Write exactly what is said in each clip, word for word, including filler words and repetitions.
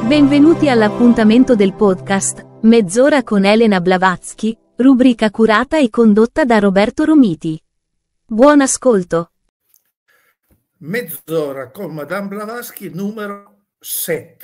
Benvenuti all'appuntamento del podcast Mezz'ora con Elena Blavatsky, rubrica curata e condotta da Roberto Romiti. Buon ascolto. Mezz'ora con Madame Blavatsky numero sette.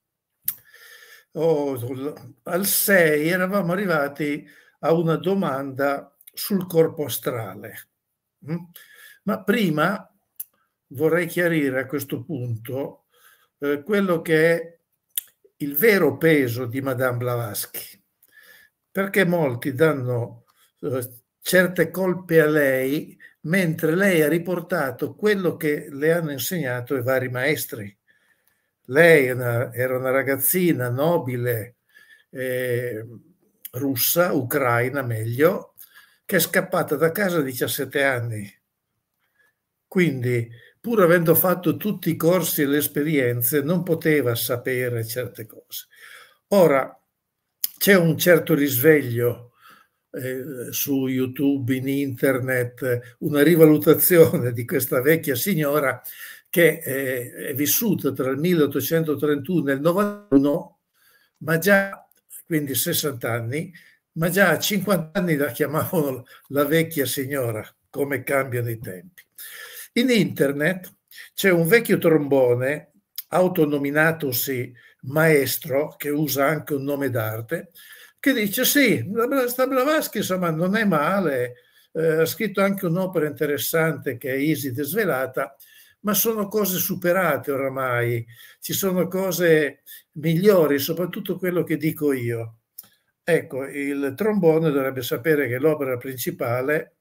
Oh, al sei eravamo arrivati a una domanda sul corpo astrale. Ma prima vorrei chiarire a questo punto eh, quello che è il vero peso di Madame Blavatsky, perché molti danno eh, certe colpe a lei, mentre lei ha riportato quello che le hanno insegnato i vari maestri. Lei una, era una ragazzina nobile, eh, russa, ucraina meglio, che è scappata da casa a diciassette anni. Quindi, pur avendo fatto tutti i corsi e le esperienze, non poteva sapere certe cose. Ora, c'è un certo risveglio eh, su YouTube, in internet, una rivalutazione di questa vecchia signora che eh, è vissuta tra il milleottocentotrentuno e il novantuno, ma già, quindi sessanta anni, ma già a cinquanta anni la chiamavano la vecchia signora, come cambiano i tempi. In internet c'è un vecchio trombone, autonominatosi maestro, che usa anche un nome d'arte, che dice sì, sta Blavatsky insomma non è male, eh, ha scritto anche un'opera interessante che è Iside Svelata, ma sono cose superate oramai, ci sono cose migliori, soprattutto quello che dico io. Ecco, il trombone dovrebbe sapere che l'opera principale,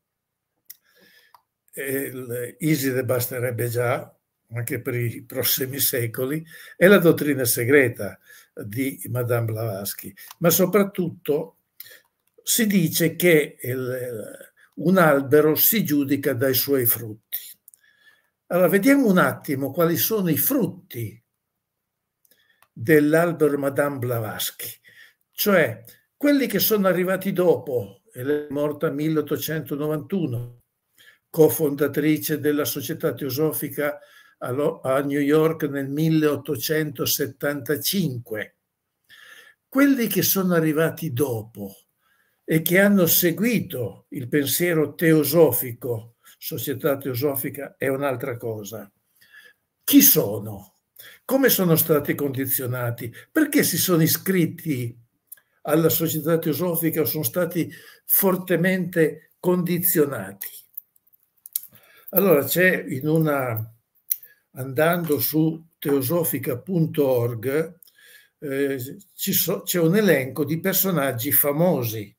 eh, Iside basterebbe già, anche per i prossimi secoli, è la dottrina segreta di Madame Blavatsky, ma soprattutto si dice che il, un albero si giudica dai suoi frutti. Allora, vediamo un attimo quali sono i frutti dell'albero Madame Blavatsky, cioè quelli che sono arrivati dopo. Lei è morta nel milleottocentonovantuno, cofondatrice della Società Teosofica a New York nel milleottocentosettantacinque. Quelli che sono arrivati dopo e che hanno seguito il pensiero teosofico, Società Teosofica è un'altra cosa. Chi sono? Come sono stati condizionati? Perché si sono iscritti alla Società Teosofica o sono stati fortemente condizionati? Allora c'è in una, andando su teosofica punto org, eh, so, c'è un elenco di personaggi famosi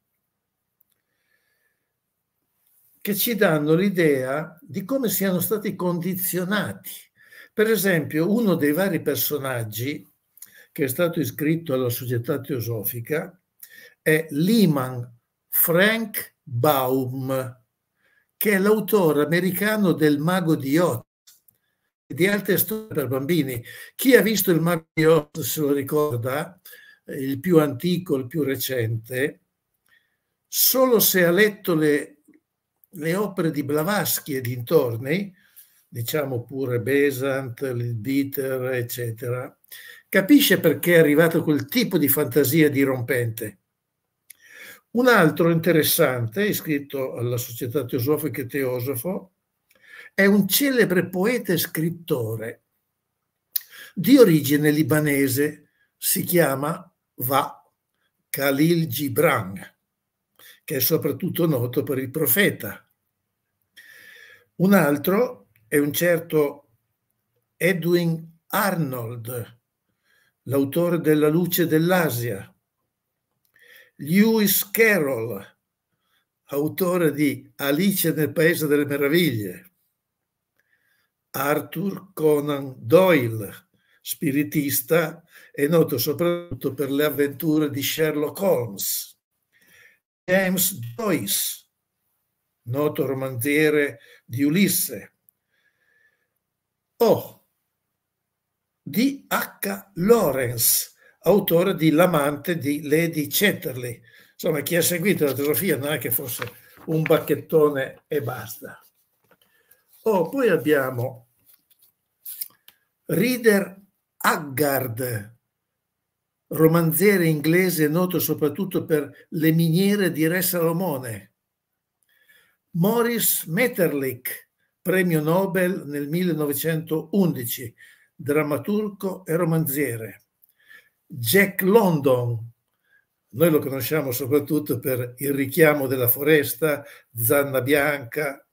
che ci danno l'idea di come siano stati condizionati. Per esempio, uno dei vari personaggi che è stato iscritto alla Società Teosofica è Lyman Frank Baum, che è l'autore americano del Mago di Oz e di altre storie per bambini. Chi ha visto il Mago di Oz se lo ricorda, il più antico, il più recente, solo se ha letto le, le opere di Blavatsky e dintorni, diciamo pure Besant, Leadbeater, eccetera, capisce perché è arrivato quel tipo di fantasia dirompente. Un altro interessante, iscritto alla Società Teosofica e Teosofo, è un celebre poeta e scrittore di origine libanese, si chiama Va Khalil Gibran, che è soprattutto noto per Il Profeta. Un altro è un certo Edwin Arnold, l'autore della Luce dell'Asia. Lewis Carroll, autore di Alice nel Paese delle Meraviglie. Arthur Conan Doyle, spiritista, è noto soprattutto per le avventure di Sherlock Holmes. James Joyce, noto romanziere di Ulisse. O D H Lawrence, autore di L'amante di Lady Chatterley. Insomma, chi ha seguito la teosofia non è che fosse un bacchettone e basta. Oh, poi abbiamo Rider Haggard, romanziere inglese noto soprattutto per Le miniere di Re Salomone. Maurice Maeterlinck, premio Nobel nel millenovecentoundici, drammaturgo e romanziere. Jack London, noi lo conosciamo soprattutto per Il richiamo della foresta, Zanna Bianca.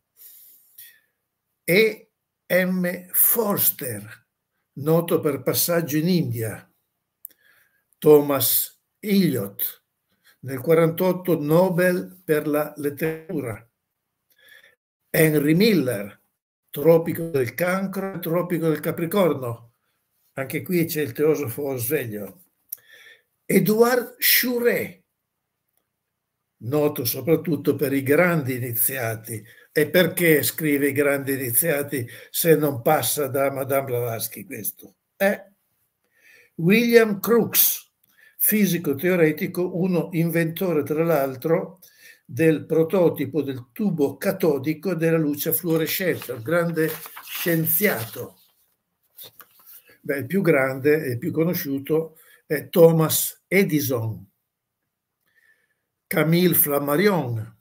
E M. Forster, noto per Passaggio in India. Thomas Eliot, nel quarantotto Nobel per la letteratura. Henry Miller, Tropico del Cancro e Tropico del Capricorno. Anche qui c'è il teosofo sveglio. Edouard Chouret, noto soprattutto per I grandi iniziati. E perché scrive I grandi iniziati se non passa da Madame Blavatsky questo? Eh? William Crookes, fisico teoretico, uno inventore tra l'altro del prototipo del tubo catodico della luce fluorescente, un grande scienziato. Beh, il più grande e il più conosciuto è Thomas Edison. Camille Flammarion,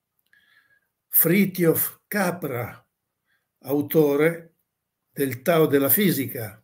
Fritjof Capra, autore del Tao della fisica.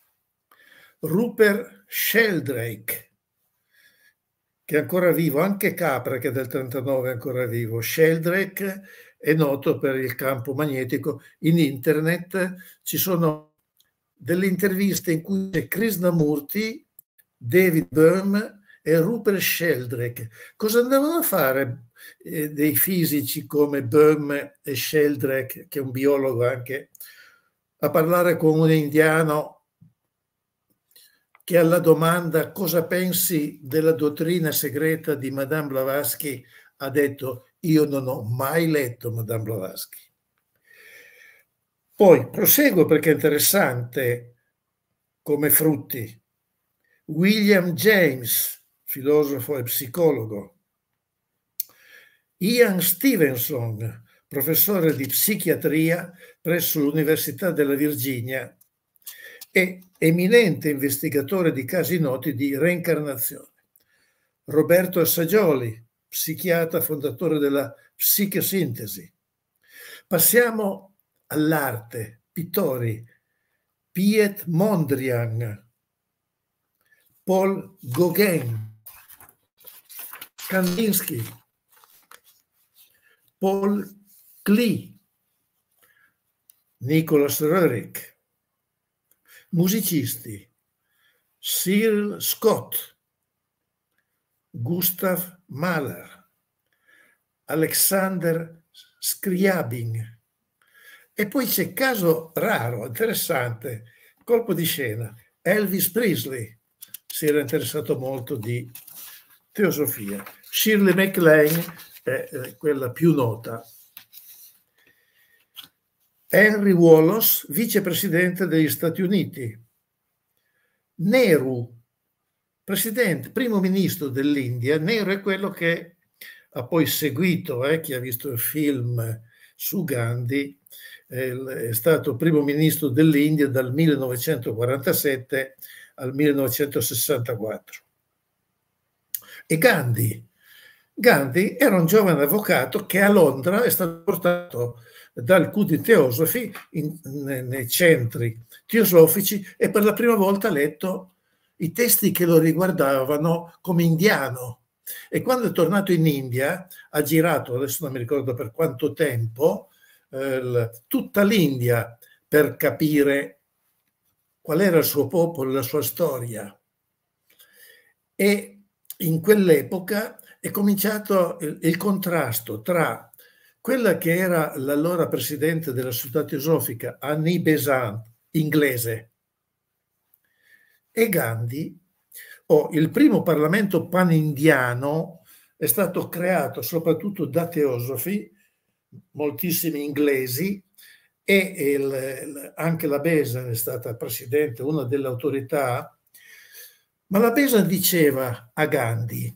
Rupert Sheldrake, che è ancora vivo, anche Capra, che è del trentanove, è ancora vivo. Sheldrake è noto per il campo magnetico. In internet ci sono delle interviste in cui c'è Krishnamurti, David Bohm e Rupert Sheldrake. Cosa andavano a fare eh, dei fisici come Bohm e Sheldrake, che è un biologo anche, a parlare con un indiano che alla domanda cosa pensi della dottrina segreta di Madame Blavatsky ha detto: io non ho mai letto Madame Blavatsky. Poi proseguo perché è interessante come frutti. William James, filosofo e psicologo. Ian Stevenson, professore di psichiatria presso l'Università della Virginia e eminente investigatore di casi noti di reincarnazione. Roberto Assagioli, psichiatra fondatore della psichosintesi. Passiamo all'arte, pittori. Piet Mondrian, Paul Gauguin, Kandinsky, Paul Klee, Nicholas Roerich. Musicisti: Cyril Scott, Gustav Mahler, Alexander Scriabin. E poi c'è caso raro, interessante, colpo di scena, Elvis Presley, si era interessato molto di teosofia. Shirley MacLaine è quella più nota. Henry Wallace, vicepresidente degli Stati Uniti. Nehru, presidente, primo ministro dell'India. Nehru è quello che ha poi seguito, eh, chi ha visto il film su Gandhi, eh, è stato primo ministro dell'India dal millenovecentoquarantasette al millenovecentosessantaquattro. E Gandhi, Gandhi era un giovane avvocato che a Londra è stato portato dal Q di Teosofi in, nei centri teosofici e per la prima volta ha letto i testi che lo riguardavano come indiano. E quando è tornato in India ha girato, adesso non mi ricordo per quanto tempo, eh, tutta l'India per capire qual era il suo popolo, la sua storia. E in quell'epoca è cominciato il, il contrasto tra quella che era l'allora presidente della Società Teosofica, Annie Besant, inglese, e Gandhi. Oh, il primo Parlamento pan-indiano è stato creato soprattutto da teosofi, moltissimi inglesi, e il, anche la Besant è stata presidente, una delle autorità, ma la Besant diceva a Gandhi: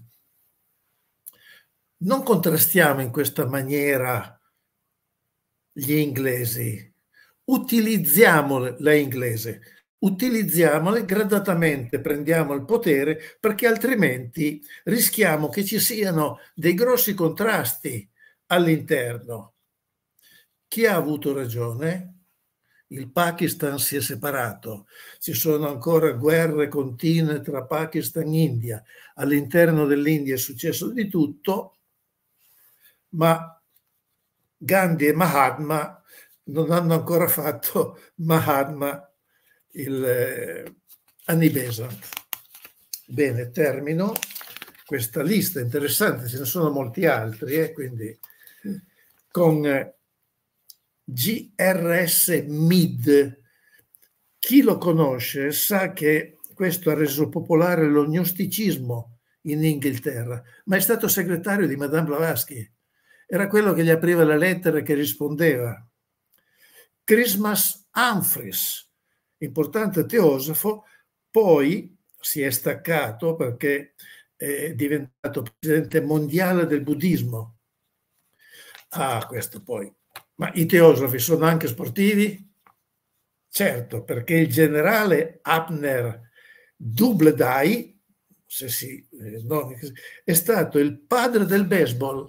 non contrastiamo in questa maniera gli inglesi, utilizziamo l'inglese. utilizziamole gradatamente, prendiamo il potere, perché altrimenti rischiamo che ci siano dei grossi contrasti all'interno. Chi ha avuto ragione? Il Pakistan si è separato, ci sono ancora guerre continue tra Pakistan e India, all'interno dell'India è successo di tutto, ma Gandhi e Mahatma non hanno ancora fatto Mahatma il eh, Annie Besant. Bene, termino questa lista interessante, ce ne sono molti altri, eh, quindi con eh, G R S Mead. Chi lo conosce sa che questo ha reso popolare lo gnosticismo in Inghilterra, ma è stato segretario di Madame Blavatsky. Era quello che gli apriva le lettere e che rispondeva. Christmas Humphreys, importante teosofo, poi si è staccato perché è diventato presidente mondiale del buddismo. Ah, questo poi. Ma i teosofi sono anche sportivi? Certo, perché il generale Abner Doubleday, se si, eh, no, è stato il padre del baseball.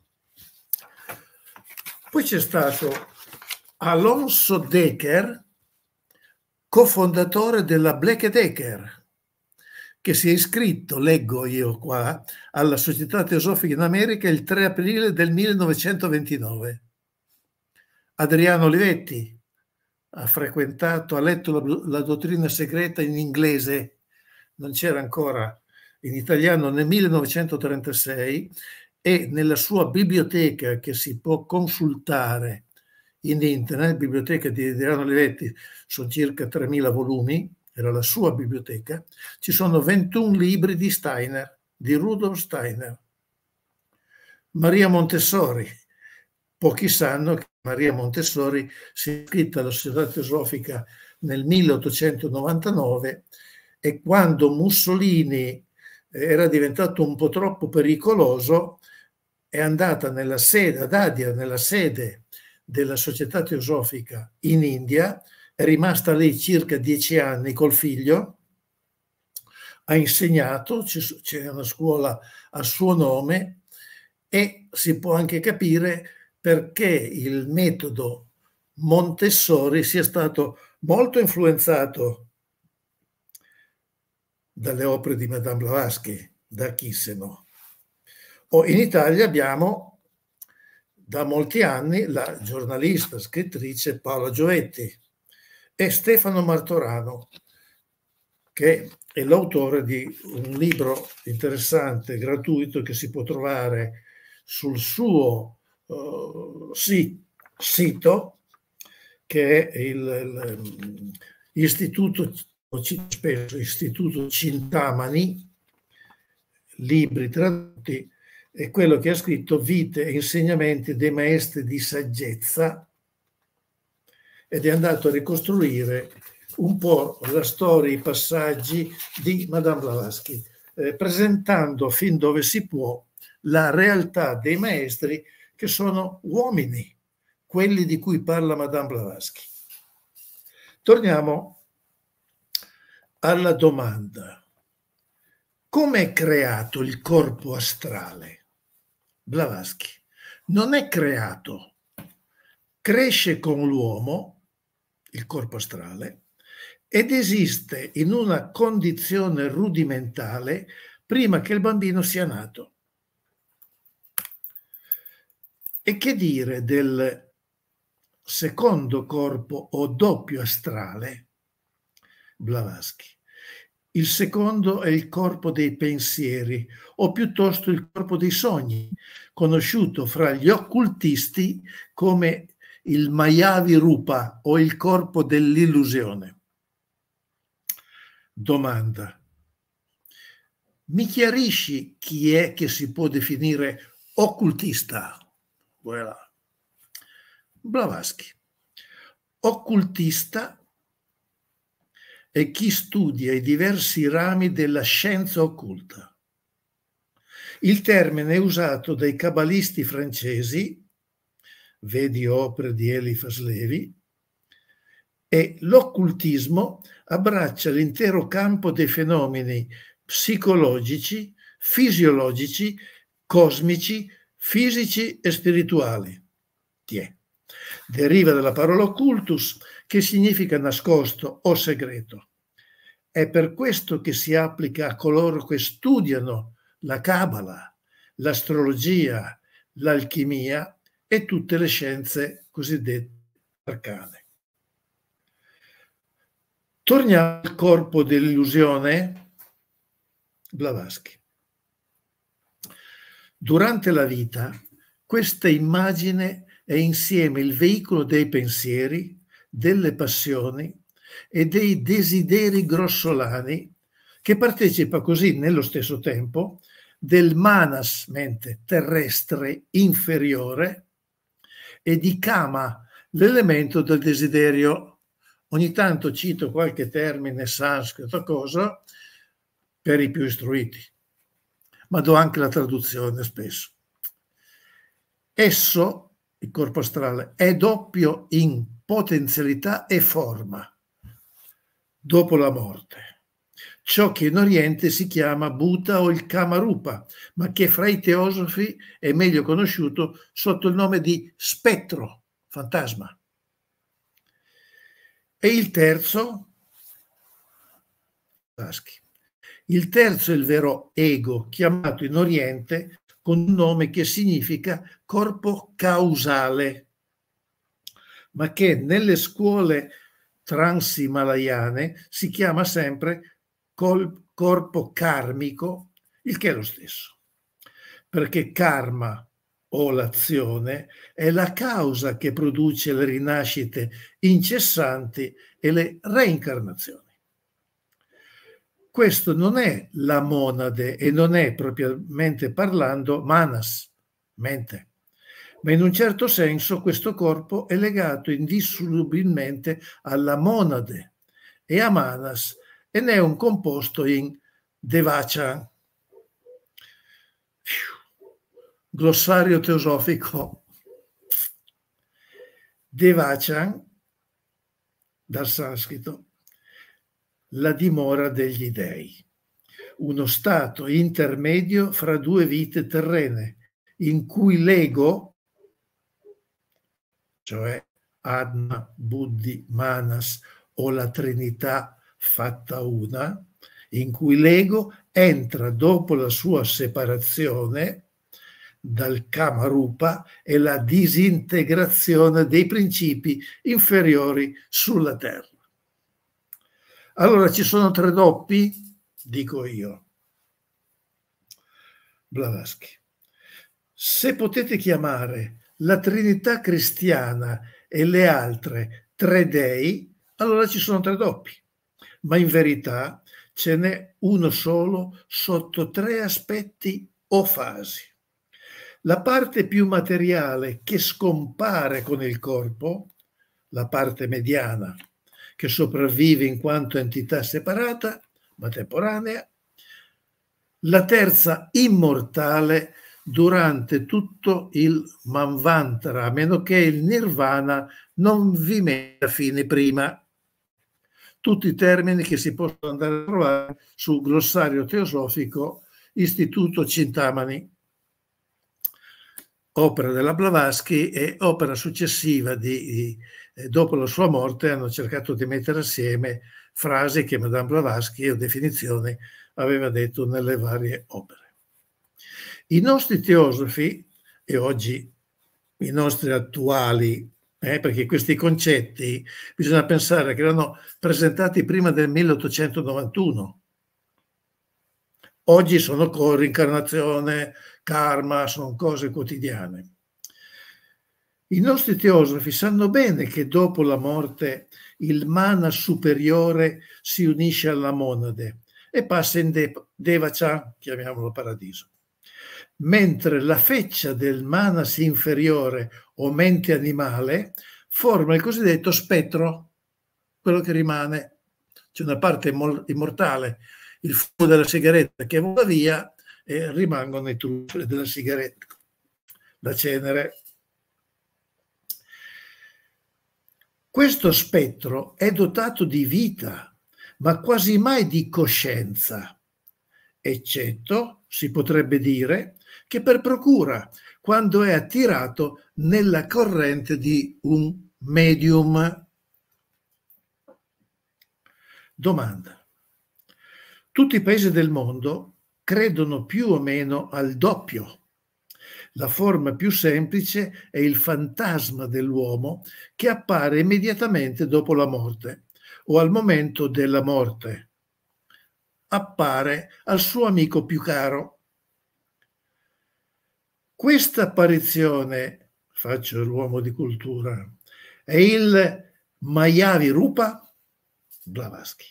Poi c'è stato Alonso Decker, cofondatore della Black Decker, che si è iscritto, leggo io qua, alla Società Teosofica in America il tre aprile del millenovecentoventinove. Adriano Olivetti ha frequentato, ha letto la, la dottrina segreta in inglese, non c'era ancora in italiano, nel millenovecentotrentasei, e nella sua biblioteca che si può consultare in internet, biblioteca di Adriano Olivetti, sono circa tremila volumi, era la sua biblioteca, ci sono ventuno libri di Steiner, di Rudolf Steiner. Maria Montessori, pochi sanno che Maria Montessori si è iscritta alla Società Teosofica nel milleottocentonovantanove e quando Mussolini era diventato un po' troppo pericoloso è andata nella sede, ad Adia, nella sede della Società Teosofica in India, è rimasta lì circa dieci anni col figlio, ha insegnato, c'è una scuola a suo nome e si può anche capire perché il metodo Montessori sia stato molto influenzato dalle opere di Madame Blavatsky, da chi se no. O in Italia abbiamo da molti anni la giornalista, scrittrice Paola Giovetti e Stefano Martorano, che è l'autore di un libro interessante, gratuito, che si può trovare sul suo Uh, sì, sito, che è l'Istituto, spesso, Istituto Cintamani, libri tradotti, è quello che ha scritto Vite e insegnamenti dei maestri di saggezza, ed è andato a ricostruire un po' la storia, i passaggi di Madame Blavatsky, eh, presentando fin dove si può la realtà dei maestri che sono uomini, quelli di cui parla Madame Blavatsky. Torniamo alla domanda. Come è creato il corpo astrale? Blavatsky non è creato, cresce con l'uomo, il corpo astrale, ed esiste in una condizione rudimentale prima che il bambino sia nato. E che dire del secondo corpo o doppio astrale? Blavatsky. Il secondo è il corpo dei pensieri, o piuttosto il corpo dei sogni, conosciuto fra gli occultisti come il Mayavi Rupa o il corpo dell'illusione. Domanda. Mi chiarisci chi è che si può definire occultista? Voilà. Blavatsky. Occultista è chi studia i diversi rami della scienza occulta. Il termine è usato dai cabalisti francesi, vedi opere di Eliphas Levi, E l'occultismo abbraccia l'intero campo dei fenomeni psicologici, fisiologici, cosmici, fisici e spirituali. Tiè. Deriva dalla parola occultus, che significa nascosto o segreto. È per questo che si applica a coloro che studiano la Cabala, l'astrologia, l'alchimia e tutte le scienze cosiddette arcane. Torniamo al corpo dell'illusione. Blavatsky. Durante la vita, questa immagine è insieme il veicolo dei pensieri, delle passioni e dei desideri grossolani, che partecipa così nello stesso tempo del manas, mente terrestre inferiore, e di kama, l'elemento del desiderio. Ogni tanto cito qualche termine sanscrito, cosa, per i più istruiti, ma do anche la traduzione spesso. Esso, il corpo astrale, è doppio in potenzialità e forma dopo la morte. Ciò che in Oriente si chiama Bhuta o il Kamarupa, ma che fra i teosofi è meglio conosciuto sotto il nome di spettro, fantasma. E il terzo, il terzo è il vero ego, chiamato in Oriente con un nome che significa corpo causale, ma che nelle scuole transimalayane si chiama sempre col corpo karmico, il che è lo stesso, perché karma o l'azione è la causa che produce le rinascite incessanti e le reincarnazioni. Questo non è la monade e non è propriamente parlando manas, mente, ma in un certo senso questo corpo è legato indissolubilmente alla monade e a manas e ne è un composto in devacha. Glossario teosofico. Devacha, dal sanscrito, la dimora degli dei, uno stato intermedio fra due vite terrene, in cui l'ego, cioè Atma, Buddhi, Manas o la Trinità fatta una, in cui l'ego entra dopo la sua separazione dal Kamarupa e la disintegrazione dei principi inferiori sulla terra. Allora ci sono tre doppi, dico io. Blavatsky. Se potete chiamare la Trinità cristiana e le altre tre dei, allora ci sono tre doppi, ma in verità ce n'è uno solo sotto tre aspetti o fasi. La parte più materiale che scompare con il corpo, la parte mediana, che sopravvive in quanto entità separata, ma temporanea, la terza immortale durante tutto il Manvantara, a meno che il Nirvana non vi metta fine prima. Tutti i termini che si possono andare a trovare sul glossario teosofico Istituto Cintamani, opera della Blavatsky e opera successiva di, di eh, dopo la sua morte hanno cercato di mettere assieme frasi che Madame Blavatsky o definizioni aveva detto nelle varie opere. I nostri teosofi, e oggi i nostri attuali, eh, perché questi concetti bisogna pensare che erano presentati prima del milleottocentonovantuno, oggi sono con reincarnazione, karma, sono cose quotidiane. I nostri teosofi sanno bene che dopo la morte il mana superiore si unisce alla monade e passa in devacha, chiamiamolo paradiso, mentre la feccia del manas inferiore o mente animale forma il cosiddetto spettro, quello che rimane. C'è una parte immortale, il fumo della sigaretta che vola via e rimangono i trufoli della sigaretta, la cenere. Questo spettro è dotato di vita, ma quasi mai di coscienza, eccetto, si potrebbe dire, che per procura, quando è attirato nella corrente di un medium. Domanda. Tutti i paesi del mondo credono più o meno al doppio. La forma più semplice è il fantasma dell'uomo che appare immediatamente dopo la morte o al momento della morte. Appare al suo amico più caro. Questa apparizione, faccio l'uomo di cultura, è il Mayavi Rupa? Blavatsky.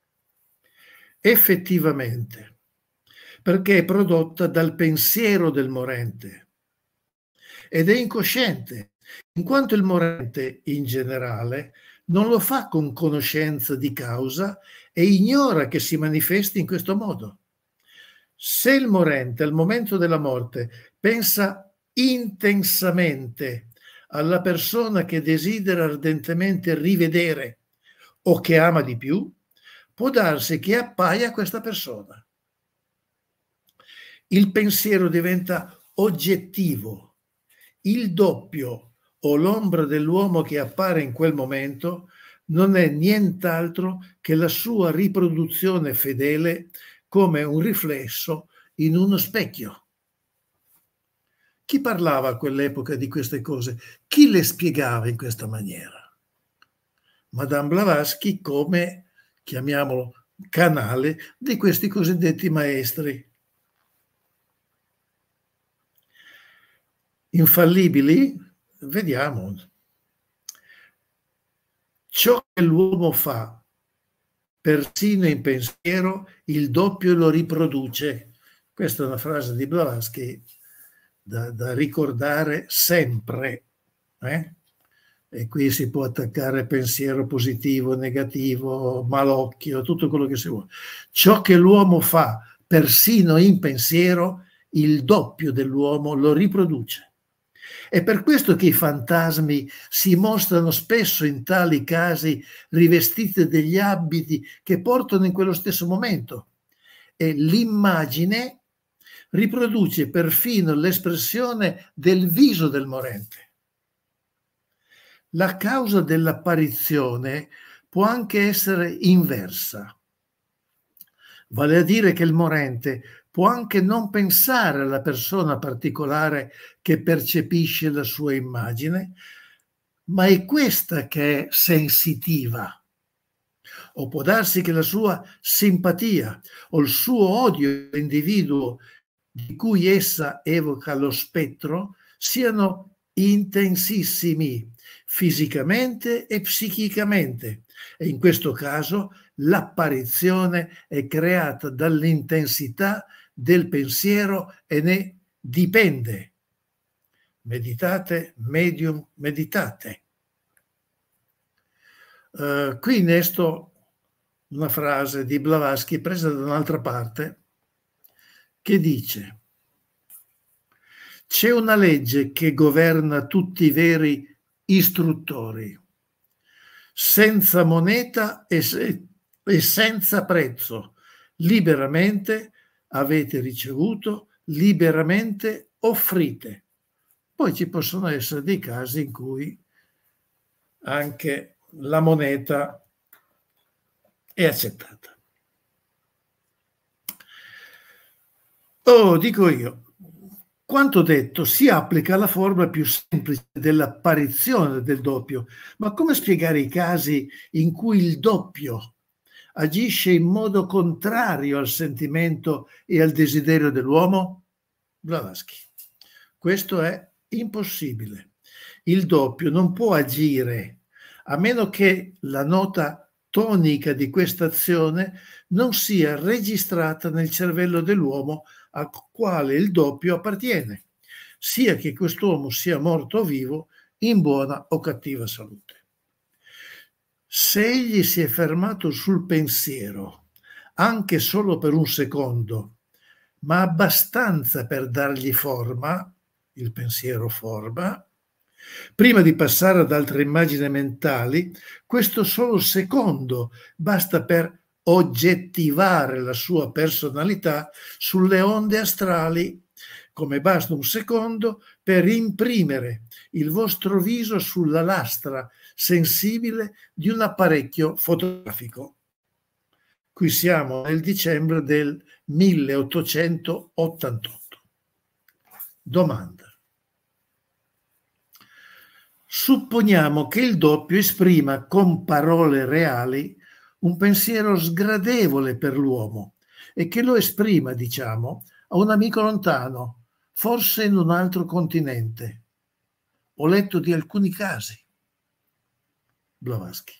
Effettivamente, perché è prodotta dal pensiero del morente ed è incosciente, in quanto il morente in generale non lo fa con conoscenza di causa e ignora che si manifesti in questo modo. Se il morente al momento della morte pensa intensamente alla persona che desidera ardentemente rivedere o che ama di più, può darsi che appaia questa persona. Il pensiero diventa oggettivo. Il doppio o l'ombra dell'uomo che appare in quel momento non è nient'altro che la sua riproduzione fedele come un riflesso in uno specchio. Chi parlava a quell'epoca di queste cose? Chi le spiegava in questa maniera? Madame Blavatsky come, chiamiamolo, canale di questi cosiddetti maestri. Infallibili? Vediamo. Ciò che l'uomo fa, persino in pensiero, il doppio lo riproduce. Questa è una frase di Blavatsky da, da ricordare sempre. Eh? E qui si può attaccare pensiero positivo, negativo, malocchio, tutto quello che si vuole. Ciò che l'uomo fa, persino in pensiero, il doppio dell'uomo lo riproduce. È per questo che i fantasmi si mostrano spesso in tali casi rivestiti degli abiti che portano in quello stesso momento. E l'immagine riproduce perfino l'espressione del viso del morente. La causa dell'apparizione può anche essere inversa, vale a dire che il morente può anche non pensare alla persona particolare che percepisce la sua immagine, ma è questa che è sensitiva. O può darsi che la sua simpatia o il suo odio all'individuo di cui essa evoca lo spettro siano intensissimi, fisicamente e psichicamente, e in questo caso l'apparizione è creata dall'intensità del pensiero e ne dipende. Meditate, medium, meditate. Uh, qui innesto una frase di Blavatsky presa da un'altra parte che dice: c'è una legge che governa tutti i veri istruttori, senza moneta e, se, e senza prezzo, liberamente avete ricevuto, liberamente offrite. Poi ci possono essere dei casi in cui anche la moneta è accettata. Oh, dico io, quanto detto si applica alla forma più semplice dell'apparizione del doppio, ma come spiegare i casi in cui il doppio agisce in modo contrario al sentimento e al desiderio dell'uomo? Blavatsky. Questo è impossibile. Il doppio non può agire a meno che la nota tonica di questa azione non sia registrata nel cervello dell'uomo al quale il doppio appartiene, sia che quest'uomo sia morto o vivo, in buona o cattiva salute. Se egli si è fermato sul pensiero, anche solo per un secondo, ma abbastanza per dargli forma, il pensiero forma, Prima di passare ad altre immagini mentali, questo solo secondo basta per oggettivare la sua personalità sulle onde astrali, come basta un secondo per imprimere il vostro viso sulla lastra sensibile di un apparecchio fotografico. Qui siamo nel dicembre del milleottocentottantotto. Domanda. Supponiamo che il doppio esprima con parole reali un pensiero sgradevole per l'uomo e che lo esprima, diciamo, a un amico lontano, forse in un altro continente. Ho letto di alcuni casi. Blavatsky.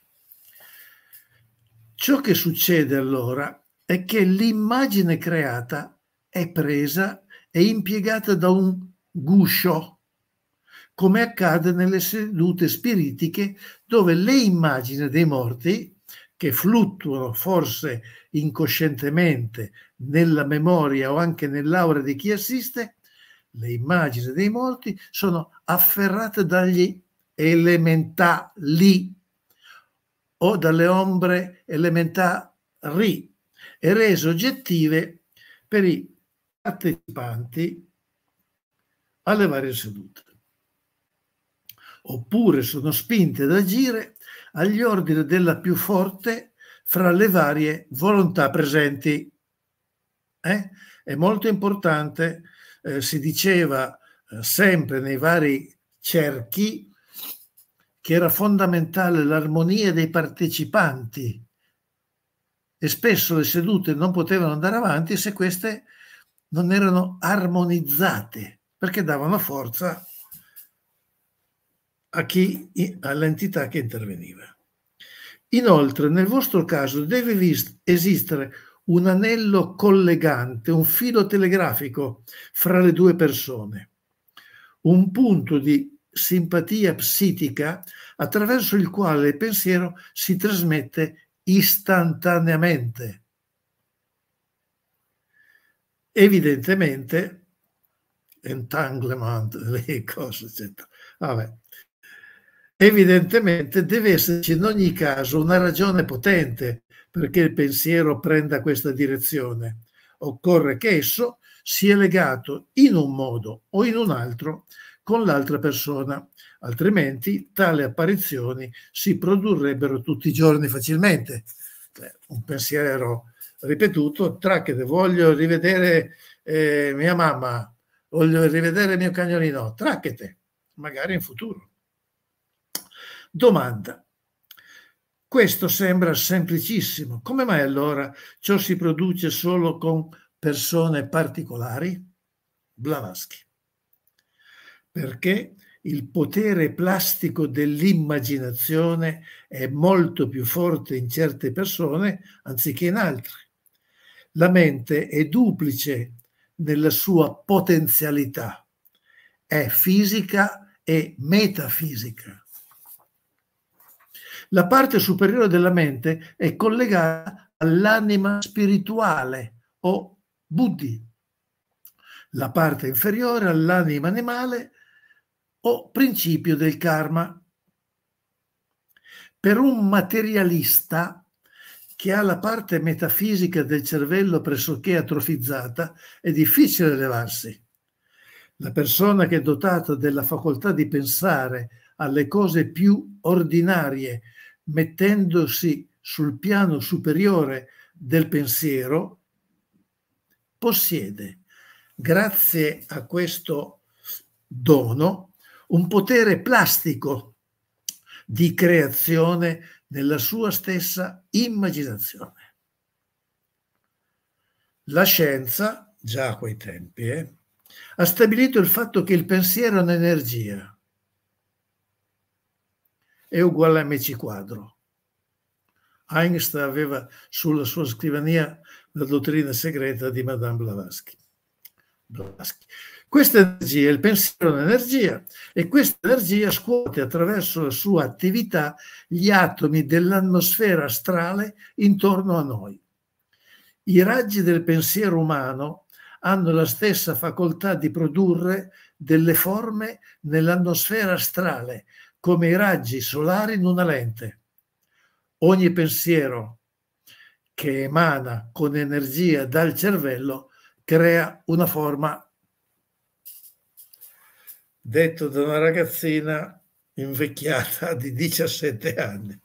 Ciò che succede allora è che l'immagine creata è presa e impiegata da un guscio, come accade nelle sedute spiritiche dove le immagini dei morti, che fluttuano forse incoscientemente nella memoria o anche nell'aura di chi assiste, le immagini dei morti sono afferrate dagli elementali o dalle ombre elementari e rese oggettive per i partecipanti alle varie sedute. Oppure sono spinte ad agire agli ordini della più forte fra le varie volontà presenti. Eh? È molto importante, eh, si diceva eh, sempre nei vari cerchi, che era fondamentale l'armonia dei partecipanti e spesso le sedute non potevano andare avanti se queste non erano armonizzate, perché davano forza a chi, all'entità che interveniva. Inoltre, nel vostro caso deve esistere un anello collegante, un filo telegrafico fra le due persone, un punto di simpatia psichica attraverso il quale il pensiero si trasmette istantaneamente. Evidentemente, entanglement, le cose, eccetera. Vabbè. Evidentemente deve esserci in ogni caso una ragione potente perché il pensiero prenda questa direzione. Occorre che esso sia legato in un modo o in un altro con l'altra persona, altrimenti tali apparizioni si produrrebbero tutti i giorni facilmente. Un pensiero ripetuto, tracchete, voglio rivedere eh, mia mamma, voglio rivedere mio cagnolino, tracchete, magari in futuro. Domanda. Questo sembra semplicissimo. Come mai allora ciò si produce solo con persone particolari? Blavatsky. Perché il potere plastico dell'immaginazione è molto più forte in certe persone anziché in altre. La mente è duplice nella sua potenzialità, è fisica e metafisica. La parte superiore della mente è collegata all'anima spirituale o buddhi, la parte inferiore all'anima animale o principio del karma. Per un materialista che ha la parte metafisica del cervello pressoché atrofizzata è difficile elevarsi. La persona che è dotata della facoltà di pensare alle cose più ordinarie, mettendosi sul piano superiore del pensiero, possiede, grazie a questo dono, un potere plastico di creazione nella sua stessa immaginazione. La scienza, già a quei tempi, eh, ha stabilito il fatto che il pensiero è un'energia, è uguale a mc quadro. Einstein aveva sulla sua scrivania la dottrina segreta di Madame Blavatsky. Blavatsky. Questa energia, il pensiero è un'energia, e questa energia scuote attraverso la sua attività gli atomi dell'atmosfera astrale intorno a noi. I raggi del pensiero umano hanno la stessa facoltà di produrre delle forme nell'atmosfera astrale, come i raggi solari in una lente. Ogni pensiero che emana con energia dal cervello crea una forma. Detto da una ragazzina invecchiata di diciassette anni.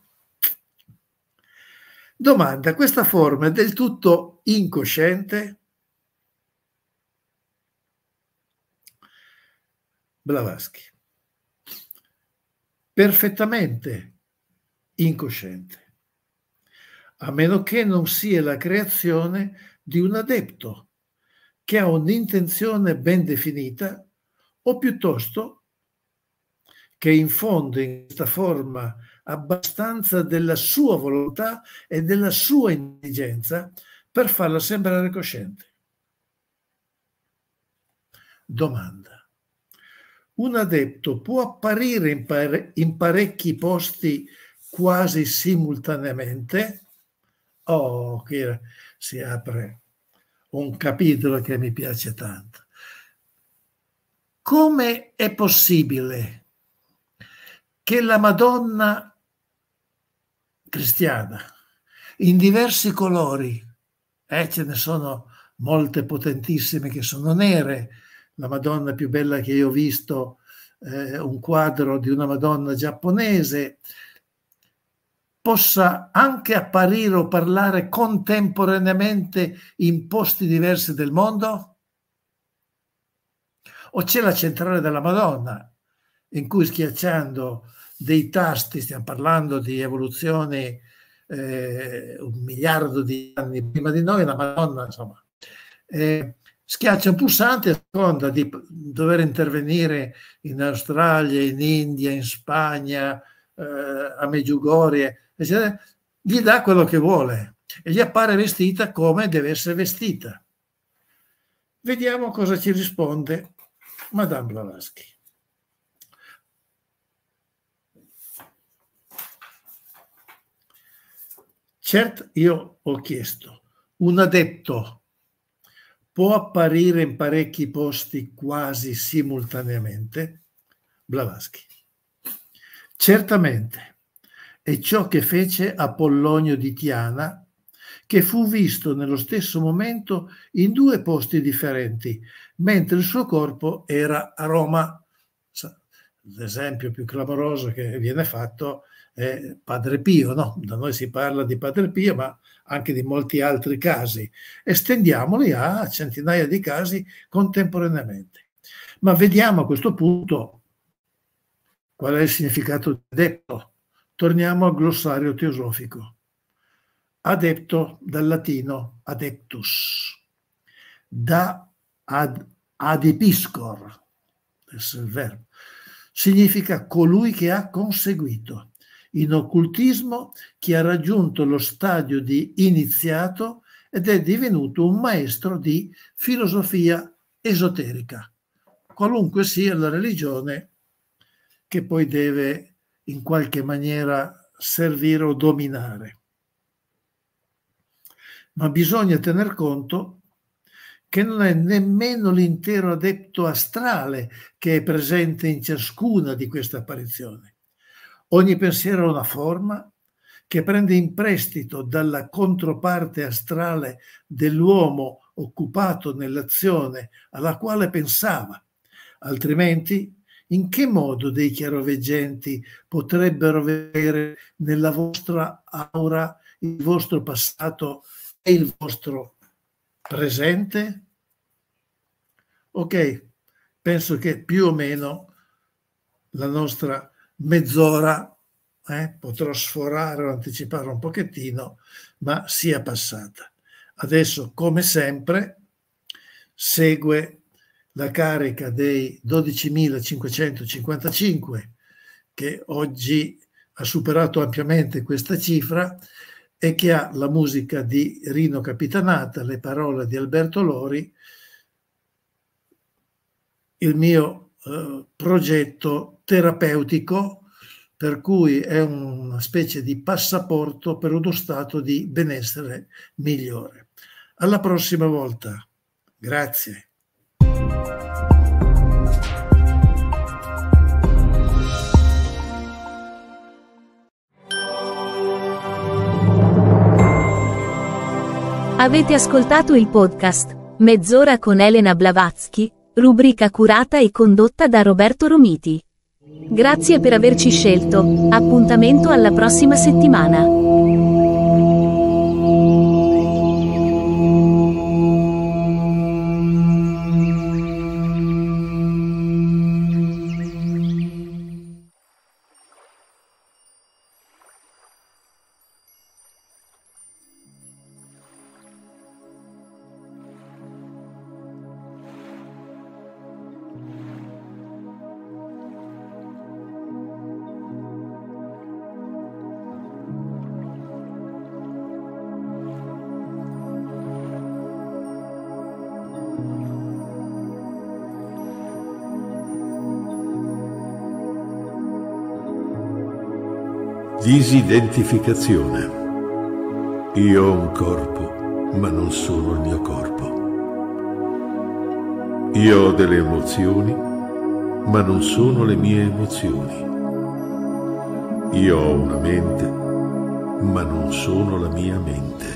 Domanda: questa forma è del tutto incosciente? Blavatsky: perfettamente incosciente, a meno che non sia la creazione di un adepto che ha un'intenzione ben definita, o piuttosto che infonde in questa forma abbastanza della sua volontà e della sua intelligenza per farla sembrare cosciente. Domanda: un adepto può apparire in, pare in parecchi posti quasi simultaneamente? Oh, qui si apre un capitolo che mi piace tanto. Come è possibile che la Madonna cristiana, in diversi colori, eh, ce ne sono molte potentissime che sono nere, la Madonna più bella che io ho visto, eh, un quadro di una Madonna giapponese, possa anche apparire o parlare contemporaneamente in posti diversi del mondo? O c'è la centrale della Madonna, in cui schiacciando dei tasti, stiamo parlando di evoluzioni eh, un miliardo di anni prima di noi, la Madonna, insomma, eh, schiaccia un pulsante a seconda di dover intervenire in Australia, in India, in Spagna, eh, a Medjugorje, eccetera, gli dà quello che vuole e gli appare vestita come deve essere vestita. Vediamo cosa ci risponde Madame Blavatsky. Certo, io ho chiesto, un adepto può apparire in parecchi posti quasi simultaneamente? Blavatsky: certamente, è ciò che fece Apollonio di Tiana, che fu visto nello stesso momento in due posti differenti, mentre il suo corpo era a Roma. L'esempio più clamoroso che viene fatto è Padre Pio, no? Da noi si parla di Padre Pio, ma anche di molti altri casi. Estendiamoli a centinaia di casi contemporaneamente. Ma vediamo a questo punto qual è il significato di adepto. Torniamo al glossario teosofico. Adepto, dal latino adeptus, da ad, adepiscor, questo è il verbo, significa colui che ha conseguito. In occultismo, chi ha raggiunto lo stadio di iniziato ed è divenuto un maestro di filosofia esoterica, qualunque sia la religione che poi deve in qualche maniera servire o dominare. Ma bisogna tener conto che non è nemmeno l'intero adepto astrale che è presente in ciascuna di queste apparizioni. Ogni pensiero ha una forma che prende in prestito dalla controparte astrale dell'uomo occupato nell'azione alla quale pensava. Altrimenti, in che modo dei chiaroveggenti potrebbero vedere nella vostra aura il vostro passato e il vostro presente? Ok, penso che più o meno la nostra mezz'ora eh, potrò sforare o anticipare un pochettino, ma sia passata. Adesso, come sempre, segue la carica dei dodicimilacinquecentocinquantacinque, che oggi ha superato ampiamente questa cifra, e che ha la musica di Rino Capitanata, le parole di Alberto Lori, il mio eh, progetto terapeutico, per cui è una specie di passaporto per uno stato di benessere migliore. Alla prossima volta. Grazie. Avete ascoltato il podcast Mezz'ora con Elena Blavatsky, rubrica curata e condotta da Roberto Romiti. Grazie per averci scelto, appuntamento alla prossima settimana. Disidentificazione. Io ho un corpo, ma non sono il mio corpo. Io ho delle emozioni, ma non sono le mie emozioni. Io ho una mente, ma non sono la mia mente.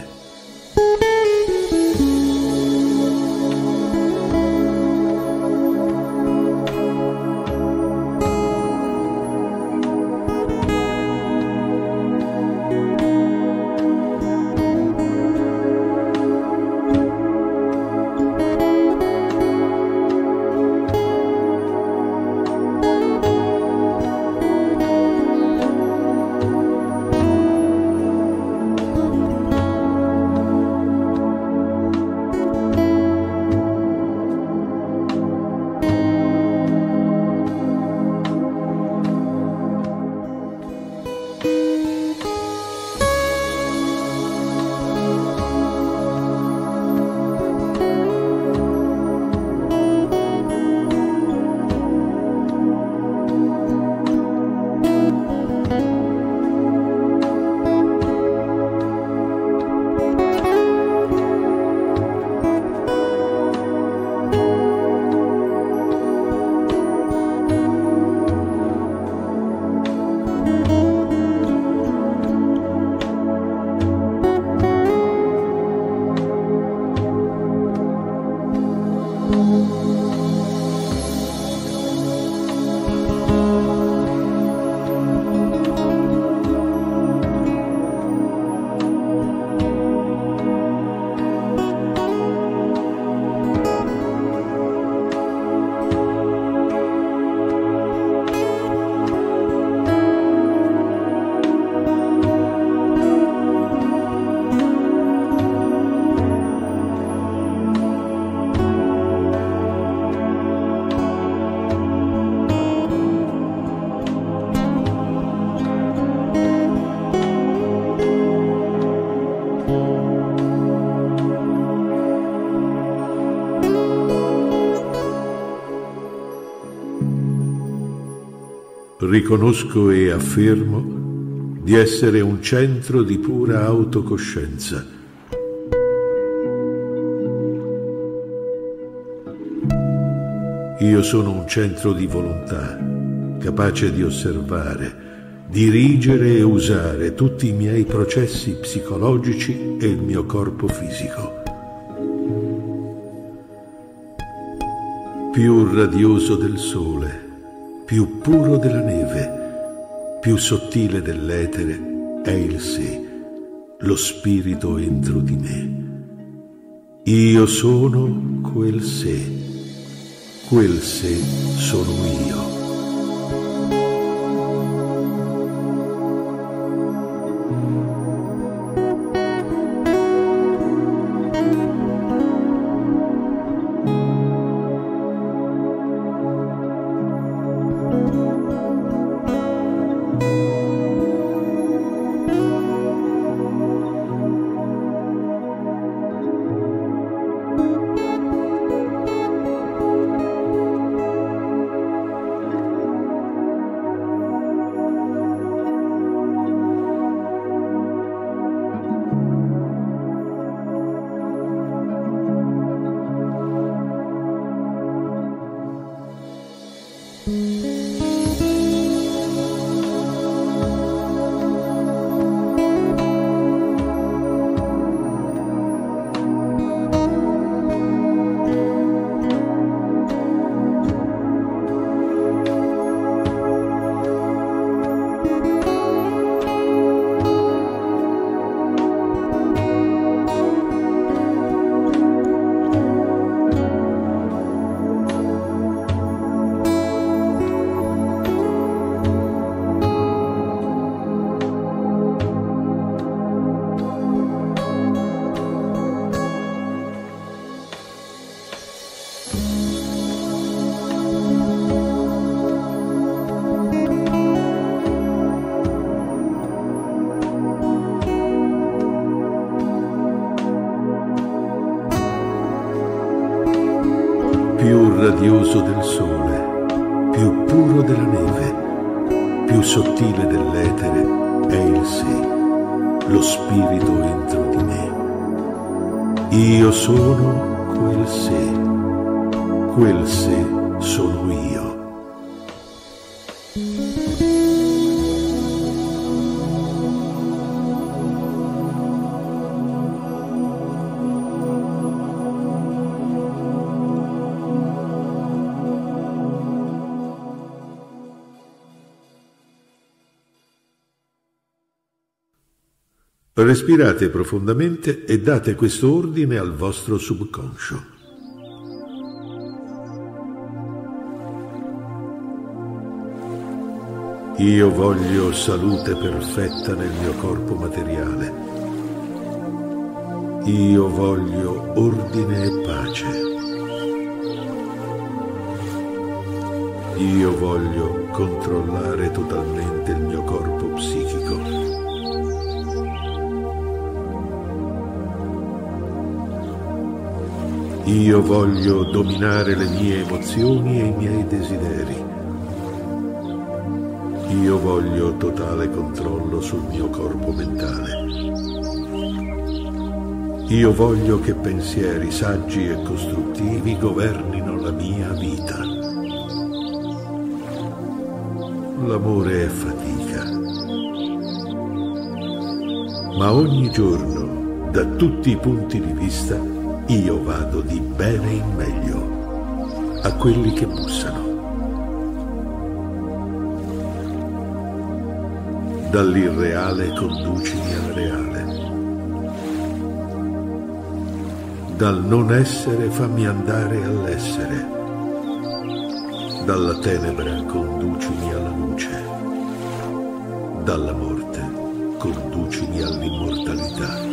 Riconosco e affermo di essere un centro di pura autocoscienza. Io sono un centro di volontà, capace di osservare, dirigere e usare tutti i miei processi psicologici e il mio corpo fisico. Più radioso del sole, più puro della neve, più sottile dell'etere è il sé, lo spirito entro di me. Io sono quel sé, quel sé sono io. radioso del sole, più puro della neve, più sottile dell'etere è il sé, lo spirito entro di me. Io sono quel sé, quel sé sono io. Respirate profondamente e date questo ordine al vostro subconscio. Io voglio salute perfetta nel mio corpo materiale. Io voglio ordine e pace. Io voglio controllare totalmente il mio corpo psichico. Io voglio dominare le mie emozioni e i miei desideri. Io voglio totale controllo sul mio corpo mentale. Io voglio che pensieri saggi e costruttivi governino la mia vita. L'amore è fatica, ma ogni giorno, da tutti i punti di vista, io vado di bene in meglio a quelli che bussano. Dall'irreale conducimi al reale. Dal non essere fammi andare all'essere. Dalla tenebra conducimi alla luce. Dalla morte conducimi all'immortalità.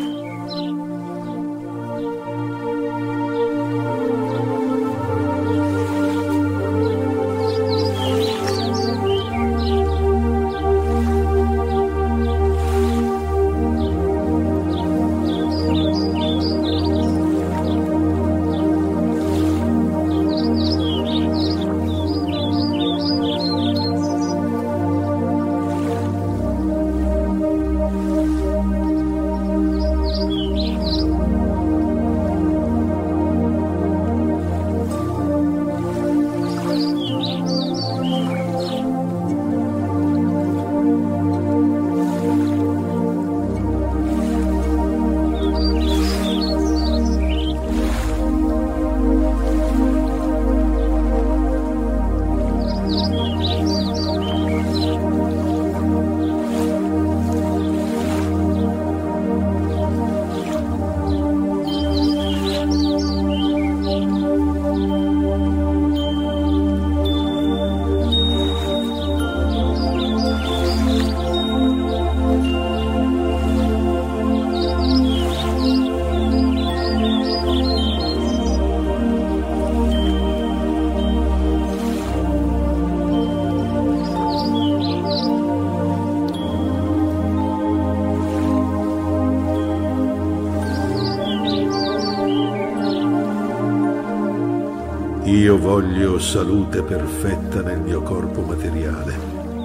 Io voglio salute perfetta nel mio corpo materiale.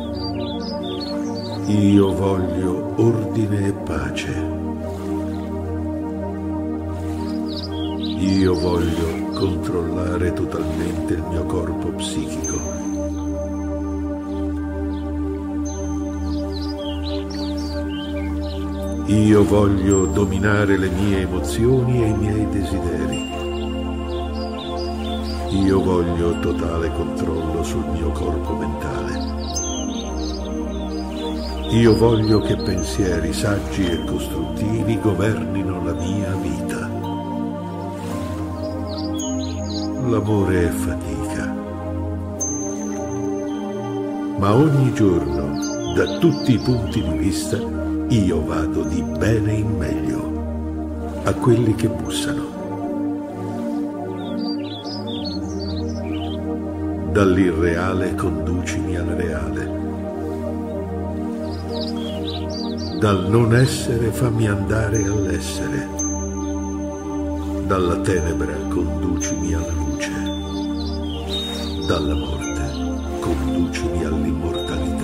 Io voglio ordine e pace. Io voglio controllare totalmente il mio corpo psichico. Io voglio dominare le mie emozioni e i miei desideri. Io voglio totale controllo sul mio corpo mentale. Io voglio che pensieri saggi e costruttivi governino la mia vita. L'amore è fatica, ma ogni giorno, da tutti i punti di vista, io vado di bene in meglio a quelli che bussano. Dall'irreale conducimi al reale. Dal non essere fammi andare all'essere. Dalla tenebra conducimi alla luce. Dalla morte conducimi all'immortalità.